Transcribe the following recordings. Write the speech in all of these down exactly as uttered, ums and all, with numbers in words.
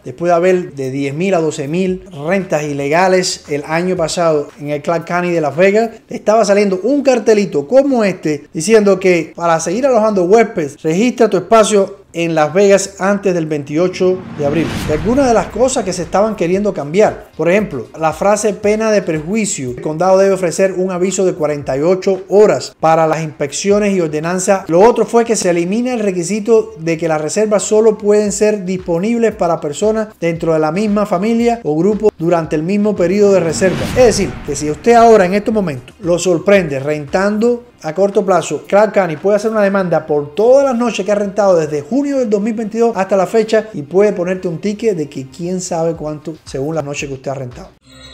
después de haber de diez mil a doce mil rentas ilegales el año pasado en el Clark County de Las Vegas, le estaba saliendo un cartelito como este diciendo que para seguir alojando huéspedes, registra tu espacio en Las Vegas antes del veintiocho de abril. Y algunas de las cosas que se estaban queriendo cambiar. Por ejemplo, la frase pena de perjuicio. El condado debe ofrecer un aviso de cuarenta y ocho horas para las inspecciones y ordenanzas. Lo otro fue que se elimina el requisito de que las reservas solo pueden ser disponibles para personas dentro de la misma familia o grupo durante el mismo periodo de reserva. Es decir, que si usted ahora en estos momentos lo sorprende rentando a corto plazo, Clark County puede hacer una demanda por todas las noches que ha rentado desde junio del dos mil veintidós hasta la fecha y puede ponerte un ticket de que quién sabe cuánto según la noche que usted ha rentado.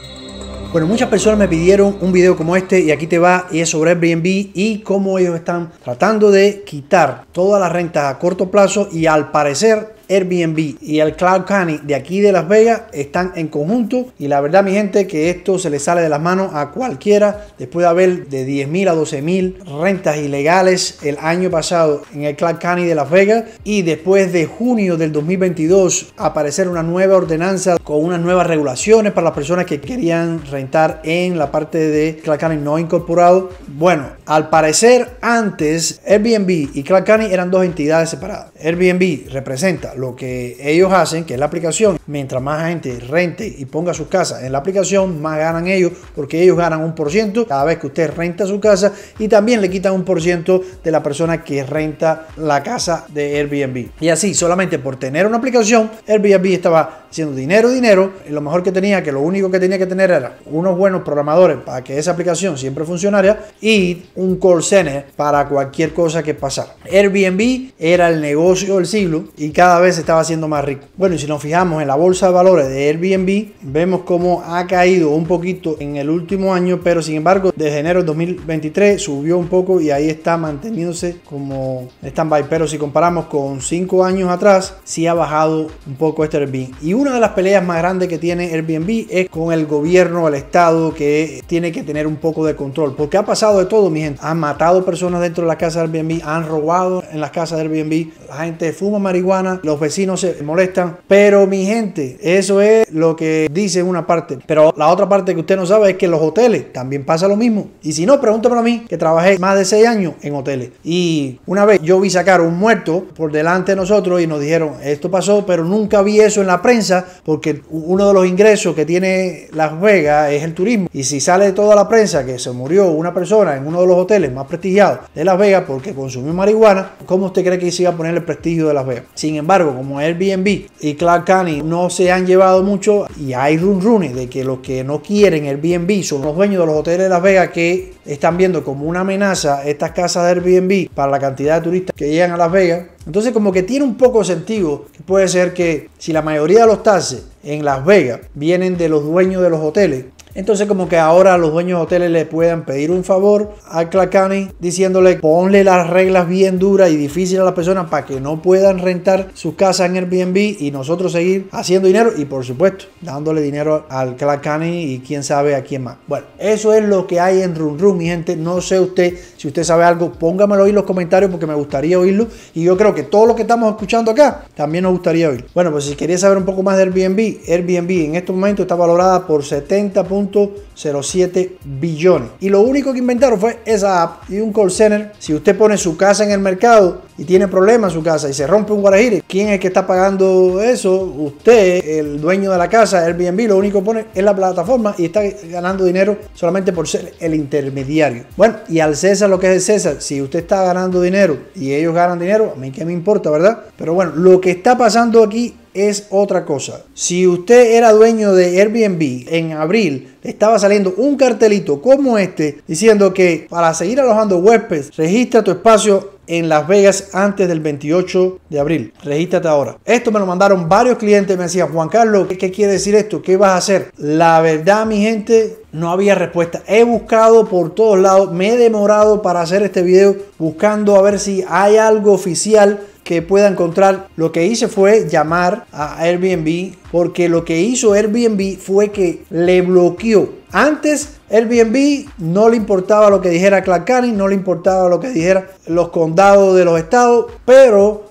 Bueno, muchas personas me pidieron un video como este y aquí te va, y es sobre Airbnb y cómo ellos están tratando de quitar todas las rentas a corto plazo, y al parecer Airbnb y el Clark County de aquí de Las Vegas están en conjunto, y la verdad, mi gente, que esto se le sale de las manos a cualquiera después de haber de diez mil a doce mil rentas ilegales el año pasado en el Clark County de Las Vegas, y después de junio del dos mil veintidós aparecer una nueva ordenanza con unas nuevas regulaciones para las personas que querían rentar en la parte de Clark County no incorporado. Bueno, al parecer antes Airbnb y Clark County eran dos entidades separadas. Airbnb representa lo que ellos hacen, que es la aplicación. Mientras más gente rente y ponga sus casas en la aplicación, más ganan ellos, porque ellos ganan un por ciento cada vez que usted renta su casa, y también le quitan un por ciento de la persona que renta la casa de Airbnb. Y así, solamente por tener una aplicación, Airbnb estaba haciendo dinero, dinero, y lo mejor que tenía, que lo único que tenía que tener era unos buenos programadores para que esa aplicación siempre funcionara, y un call center para cualquier cosa que pasara. Airbnb era el negocio del siglo y cada vez se estaba haciendo más rico. Bueno, y si nos fijamos en la bolsa de valores de Airbnb, vemos cómo ha caído un poquito en el último año, pero sin embargo desde enero del dos mil veintitrés subió un poco y ahí está manteniéndose como stand-by. Pero si comparamos con cinco años atrás, sí ha bajado un poco este Airbnb. Y una de las peleas más grandes que tiene Airbnb es con el gobierno, el estado, que tiene que tener un poco de control, porque ha pasado de todo, mi gente. Han matado personas dentro de la casa de Airbnb, han robado en las casas de Airbnb, la gente fuma marihuana, los vecinos se molestan. Pero, mi gente, eso es lo que dice una parte, pero la otra parte que usted no sabe es que en los hoteles también pasa lo mismo. Y si no, pregúntamelo a mí, que trabajé más de seis años en hoteles, y una vez yo vi sacar un muerto por delante de nosotros y nos dijeron esto pasó, pero nunca vi eso en la prensa, porque uno de los ingresos que tiene Las Vegas es el turismo, y si sale toda la prensa que se murió una persona en uno de los hoteles más prestigiados de Las Vegas porque consumió marihuana, ¿cómo usted cree que se iba a poner el prestigio de Las Vegas? Sin embargo, como Airbnb y Clark County no se han llevado mucho, y hay run runes de que los que no quieren Airbnb son los dueños de los hoteles de Las Vegas, que están viendo como una amenaza estas casas de Airbnb para la cantidad de turistas que llegan a Las Vegas. Entonces, como que tiene un poco de sentido que puede ser que si la mayoría de los taxes en Las Vegas vienen de los dueños de los hoteles, entonces como que ahora los dueños de hoteles le puedan pedir un favor a Clark County diciéndole ponle las reglas bien duras y difíciles a las personas para que no puedan rentar sus casas en Airbnb y nosotros seguir haciendo dinero, y por supuesto dándole dinero al Clark County y quién sabe a quién más. Bueno, eso es lo que hay en Run Run, mi gente. No sé usted, si usted sabe algo, póngamelo ahí en los comentarios porque me gustaría oírlo, y yo creo que todo lo que estamos escuchando acá también nos gustaría oír. Bueno, pues si quería saber un poco más de Airbnb, Airbnb en estos momentos está valorada por setenta punto cero siete billones, y lo único que inventaron fue esa app y un call center. Si usted pone su casa en el mercado y tiene problemas en su casa y se rompe un guarajire, ¿quién es el que está pagando eso? Usted, el dueño de la casa. Airbnb lo único que pone es la plataforma y está ganando dinero solamente por ser el intermediario. Bueno, y al César lo que es el César. Si usted está ganando dinero y ellos ganan dinero, a mí qué me importa, ¿verdad? Pero bueno, lo que está pasando aquí es otra cosa. Si usted era dueño de Airbnb en abril, le estaba saliendo un cartelito como este diciendo que para seguir alojando huéspedes, registra tu espacio en Las Vegas antes del veintiocho de abril. Regístrate ahora. Esto me lo mandaron varios clientes. Me decían, Juan Carlos, ¿qué, qué quiere decir esto? ¿Qué vas a hacer? La verdad, mi gente, no había respuesta. He buscado por todos lados. Me he demorado para hacer este video buscando a ver si hay algo oficial que pueda encontrar. Lo que hice fue llamar a Airbnb, porque lo que hizo Airbnb fue que le bloqueó. Antes Airbnb no le importaba lo que dijera Clark County, no le importaba lo que dijera los condados de los estados, pero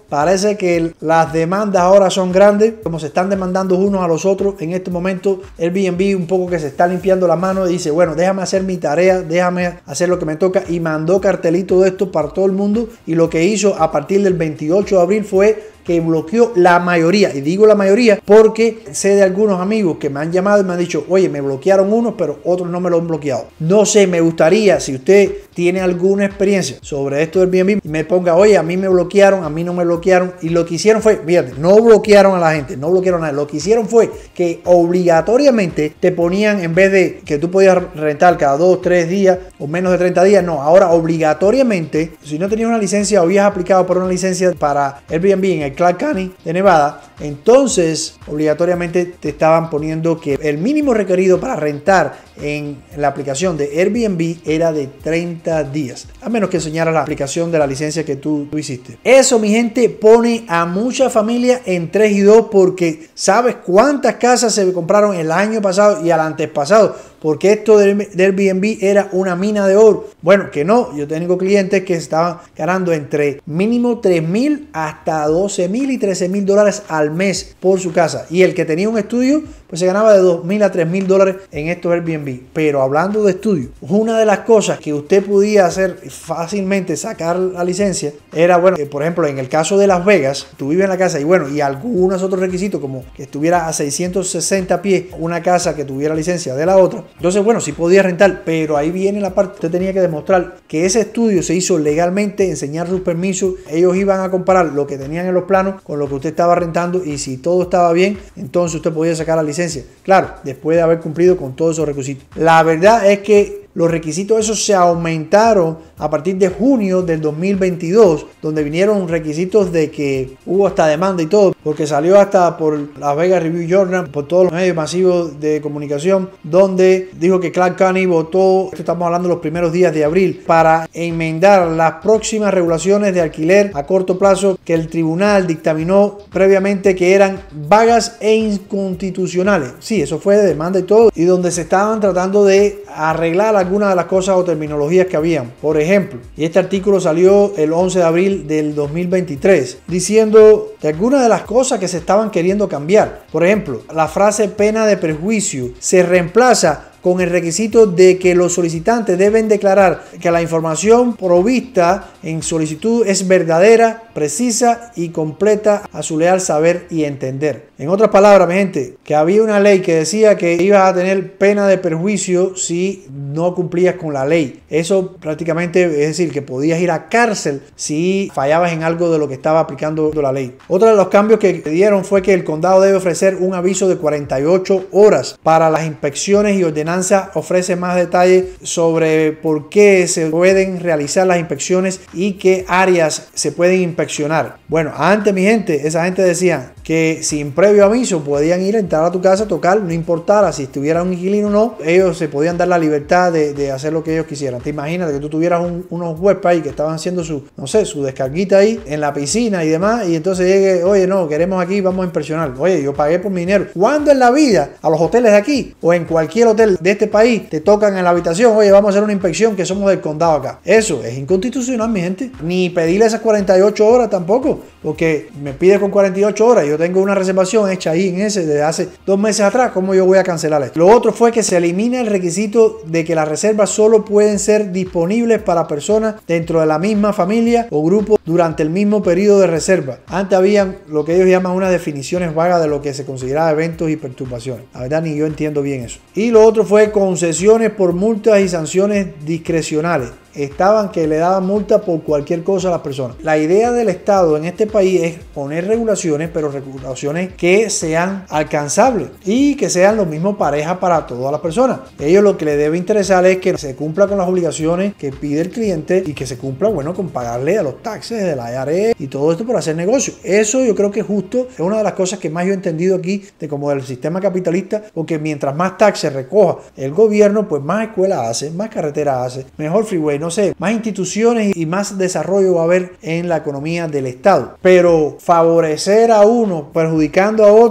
parece que las demandas ahora son grandes, como se están demandando unos a los otros. En este momento Airbnb un poco que se está limpiando la mano y dice, bueno, déjame hacer mi tarea, déjame hacer lo que me toca, y mandó cartelito de esto para todo el mundo. Y lo que hizo a partir del veintiocho de abril fue que bloqueó la mayoría, y digo la mayoría porque sé de algunos amigos que me han llamado y me han dicho, oye, me bloquearon unos, pero otros no me lo han bloqueado. No sé, me gustaría, si usted tiene alguna experiencia sobre esto del Airbnb, me ponga, oye, a mí me bloquearon, a mí no me bloquearon. Y lo que hicieron fue, fíjate, no bloquearon a la gente, no bloquearon a nadie. Lo que hicieron fue que obligatoriamente te ponían, en vez de que tú podías rentar cada dos, tres días o menos de treinta días, no, ahora obligatoriamente, si no tenías una licencia o habías aplicado por una licencia para Airbnb en el Clark County de Nevada, entonces obligatoriamente te estaban poniendo que el mínimo requerido para rentar en la aplicación de Airbnb era de treinta días, a menos que enseñara la aplicación de la licencia que tú, tú hiciste. Eso, mi gente, pone a muchas familias en tres y dos, porque ¿sabes cuántas casas se compraron el año pasado y al antepasado? Porque esto de Airbnb era una mina de oro. Bueno, que no, yo tengo clientes que estaban ganando entre mínimo tres mil hasta doce mil y trece mil dólares al mes por su casa. Y el que tenía un estudio, pues se ganaba de dos mil a tres mil dólares en estos Airbnb. Pero hablando de estudio, una de las cosas que usted podía hacer fácilmente, sacar la licencia, era, bueno, eh, por ejemplo, en el caso de Las Vegas, tú vives en la casa y bueno, y algunos otros requisitos, como que estuviera a seiscientos sesenta pies una casa que tuviera licencia de la otra. Entonces, bueno, sí podía rentar, pero ahí viene la parte, usted tenía que demostrar que ese estudio se hizo legalmente, enseñar sus permisos. Ellos iban a comparar lo que tenían en los planos con lo que usted estaba rentando, y si todo estaba bien, entonces usted podía sacar la licencia. Claro, después de haber cumplido con todos esos requisitos. La verdad es que los requisitos esos se aumentaron a partir de junio del dos mil veintidós, donde vinieron requisitos de que hubo hasta demanda y todo, porque salió hasta por Las Vegas Review Journal, por todos los medios masivos de comunicación, donde dijo que Clark County votó, esto estamos hablando de los primeros días de abril, para enmendar las próximas regulaciones de alquiler a corto plazo que el tribunal dictaminó previamente que eran vagas e inconstitucionales. Sí, eso fue de demanda y todo, y donde se estaban tratando de arreglar algunas de las cosas o terminologías que habían. Por ejemplo, y este artículo salió el once de abril del dos mil veintitrés, diciendo que algunas de las cosas que se estaban queriendo cambiar. Por ejemplo, la frase pena de perjuicio se reemplaza con el requisito de que los solicitantes deben declarar que la información provista en solicitud es verdadera, precisa y completa a su leal saber y entender. En otras palabras, mi gente, que había una ley que decía que ibas a tener pena de perjuicio si no cumplías con la ley. Eso prácticamente es decir que podías ir a cárcel si fallabas en algo de lo que estaba aplicando la ley. Otro de los cambios que dieron fue que el condado debe ofrecer un aviso de cuarenta y ocho horas para las inspecciones, y ordenanzas ofrece más detalles sobre por qué se pueden realizar las inspecciones y qué áreas se pueden inspeccionar. Bueno, antes, mi gente, esa gente decía que sin previo aviso podían ir a entrar a tu casa a tocar, no importara si estuviera un inquilino o no, ellos se podían dar la libertad de, de hacer lo que ellos quisieran. Te imaginas que tú tuvieras un, unos web ahí que estaban haciendo su, no sé, su descarguita ahí en la piscina y demás, y entonces llegue, oye, no, queremos aquí, vamos a inspeccionar. Oye, yo pagué por mi dinero. ¿Cuándo en la vida a los hoteles de aquí o en cualquier hotel de este país te tocan en la habitación, oye, vamos a hacer una inspección que somos del condado acá? Eso es inconstitucional, mi gente. Ni pedirle esas cuarenta y ocho horas tampoco, porque me pide con cuarenta y ocho horas, yo tengo una reservación hecha ahí en ese desde hace dos meses atrás, ¿cómo yo voy a cancelar esto? Lo otro fue que se elimina el requisito de que las reservas solo pueden ser disponibles para personas dentro de la misma familia o grupo durante el mismo periodo de reserva. Antes habían lo que ellos llaman unas definiciones vagas de lo que se consideraba eventos y perturbaciones. La verdad, ni yo entiendo bien eso. Y lo otro fue concesiones por multas y sanciones discrecionales. Estaban que le daban multa por cualquier cosa a las personas. La idea del Estado en este país es poner regulaciones, pero regulaciones que sean alcanzables y que sean lo mismo pareja para todas las personas. Ellos lo que les debe interesar es que se cumpla con las obligaciones que pide el cliente y que se cumpla, bueno, con pagarle a los taxes de la I R S y todo esto por hacer negocio. Eso yo creo que es justo, es una de las cosas que más yo he entendido aquí de como del sistema capitalista, porque mientras más taxes recoja el gobierno, pues más escuelas hace, más carreteras hace, mejor freeway, no sé, más instituciones y más desarrollo va a haber en la economía del Estado. Pero favorecer a uno perjudicando a otros,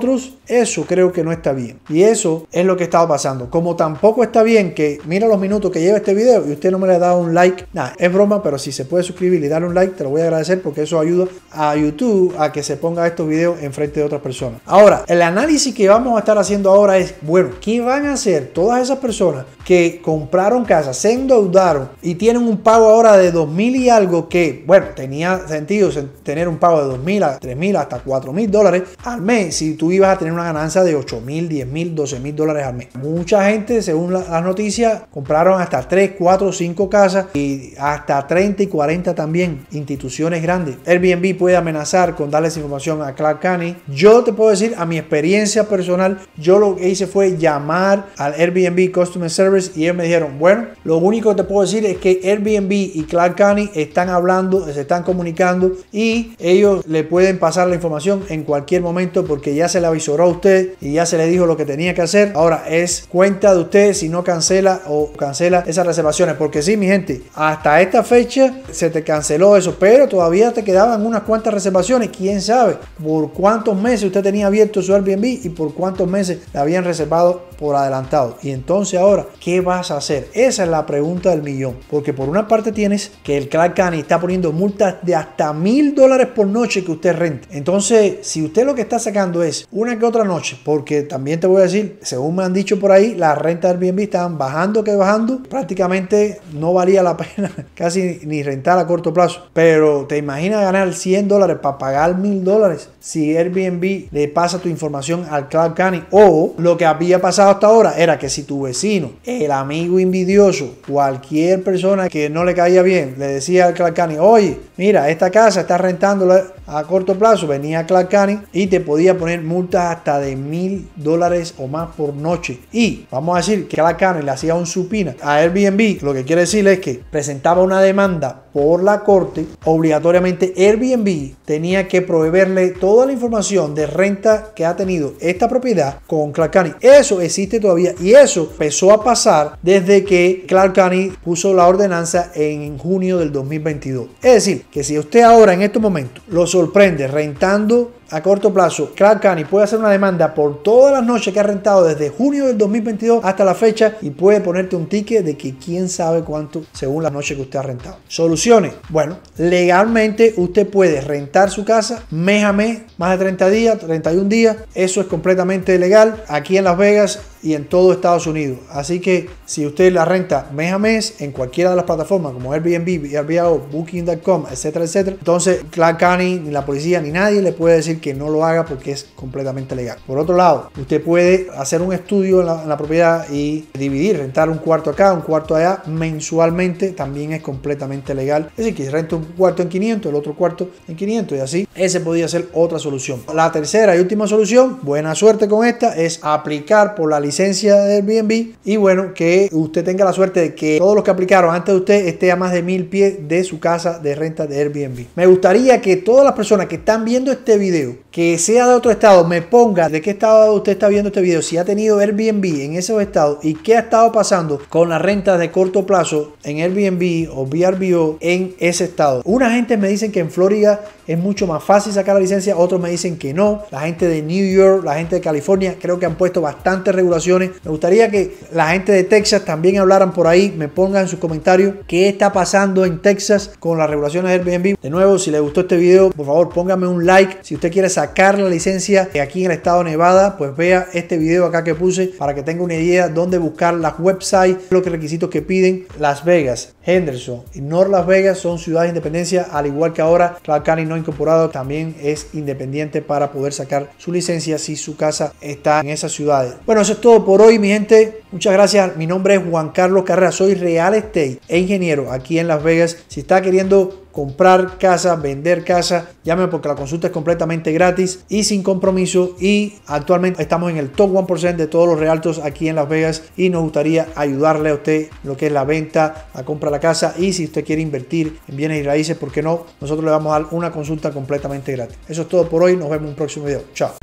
Eso creo que no está bien. Y eso es lo que estaba pasando. Como tampoco está bien que mira los minutos que lleva este video y usted no me le ha dado un like. Nada, es broma, pero si se puede suscribir y darle un like, te lo voy a agradecer porque eso ayuda a YouTube a que se ponga estos videos en frente de otras personas. Ahora, el análisis que vamos a estar haciendo ahora es, bueno, ¿qué van a hacer todas esas personas que compraron casa, se endeudaron y tienen un pago ahora de dos mil y algo que, bueno, tenía sentido tener un pago de dos mil a tres mil hasta cuatro mil dólares al mes si tú ibas a tener una ganancia de ocho mil, diez mil, doce mil dólares al mes? Mucha gente, según la, las noticias, compraron hasta tres, cuatro, cinco casas y hasta treinta y cuarenta también, instituciones grandes. Airbnb puede amenazar con darles información a Clark County. Yo te puedo decir, a mi experiencia personal, yo lo que hice fue llamar al Airbnb Customer Service y ellos me dijeron, bueno, lo único que te puedo decir es que Airbnb y Clark County están hablando, se están comunicando y ellos le pueden pasar la información en cualquier momento porque ya se le avisoró a usted y ya se le dijo lo que tenía que hacer. Ahora es cuenta de usted si no cancela o cancela esas reservaciones, porque sí, mi gente, hasta esta fecha se te canceló eso, pero todavía te quedaban unas cuantas reservaciones. Quién sabe por cuántos meses usted tenía abierto su Airbnb y por cuántos meses le habían reservado por adelantado. Y entonces ahora, ¿qué vas a hacer? Esa es la pregunta del millón, porque por una parte tienes que el Clark County está poniendo multas de hasta mil dólares por noche que usted rente. Entonces, si usted lo que está sacando es una que otra noche, porque también te voy a decir, según me han dicho por ahí, las rentas de Airbnb estaban bajando que bajando, prácticamente no valía la pena casi ni rentar a corto plazo. Pero te imaginas ganar cien dólares para pagar mil dólares si Airbnb le pasa tu información al Clark County. O lo que había pasado hasta ahora era que si tu vecino, el amigo envidioso, cualquier persona que no le caía bien, le decía al Clark County, oye, mira, esta casa está rentándola a corto plazo, venía a Clark County y te podía poner multas hasta de mil dólares o más por noche. Y vamos a decir que Clark County le hacía un supina a Airbnb, lo que quiere decir es que presentaba una demanda por la corte. Obligatoriamente Airbnb tenía que proveerle toda la información de renta que ha tenido esta propiedad con Clark County. Eso existe todavía y eso empezó a pasar desde que Clark County puso la ordenanza en junio del dos mil veintidós. Es decir, que si usted ahora en estos momentos lo sorprende rentando a corto plazo, Clark County puede hacer una demanda por todas las noches que ha rentado desde junio del dos mil veintidós hasta la fecha y puede ponerte un ticket de que quién sabe cuánto según la noche que usted ha rentado. Soluciones. Bueno, legalmente usted puede rentar su casa mes a mes, más de treinta días, treinta y un días. Eso es completamente legal aquí en Las Vegas y en todo Estados Unidos. Así que si usted la renta mes a mes en cualquiera de las plataformas como Airbnb, Airbnb, Booking punto com, etcétera, etcétera, entonces Clark County, ni la policía, ni nadie le puede decir que no lo haga porque es completamente legal. Por otro lado, usted puede hacer un estudio en la, en la propiedad y dividir, rentar un cuarto acá, un cuarto allá, mensualmente, también es completamente legal. Es decir, que renta un cuarto en quinientos, el otro cuarto en quinientos y así. Ese podría ser otra solución. La tercera y última solución, buena suerte con esta, es aplicar por la licencia de Airbnb y bueno, que usted tenga la suerte de que todos los que aplicaron antes de usted esté a más de mil pies de su casa de renta de Airbnb. Me gustaría que todas las personas que están viendo este video, que sea de otro estado, me ponga de qué estado usted está viendo este video, si ha tenido Airbnb en esos estados y qué ha estado pasando con las rentas de corto plazo en Airbnb o V R B O en ese estado. Una gente me dicen que en Florida es mucho más fácil sacar la licencia, otros me dicen que no. La gente de New York, la gente de California, creo que han puesto bastantes regulaciones. Me gustaría que la gente de Texas también hablaran por ahí, me pongan en sus comentarios qué está pasando en Texas con las regulaciones de Airbnb. De nuevo, si les gustó este video, por favor póngame un like. Si usted quiere sacar la licencia aquí en el estado de Nevada, pues vea este video acá que puse para que tenga una idea dónde buscar las websites, los requisitos que piden. Las Vegas, Henderson y North Las Vegas son ciudades de independencia, al igual que ahora Clark County no incorporado también es independiente para poder sacar su licencia si su casa está en esas ciudades. Bueno, eso es todo por hoy, mi gente. Muchas gracias. Mi nombre es Juan Carlos Carrera, soy real estate e ingeniero aquí en Las Vegas. Si está queriendo comprar casa, vender casa, llámeme porque la consulta es completamente gratis y sin compromiso, y actualmente estamos en el top uno por ciento de todos los realtors aquí en Las Vegas y nos gustaría ayudarle a usted en lo que es la venta, la compra de la casa, y si usted quiere invertir en bienes y raíces, ¿por qué no? Nosotros le vamos a dar una consulta completamente gratis. Eso es todo por hoy, nos vemos en un próximo video. Chao.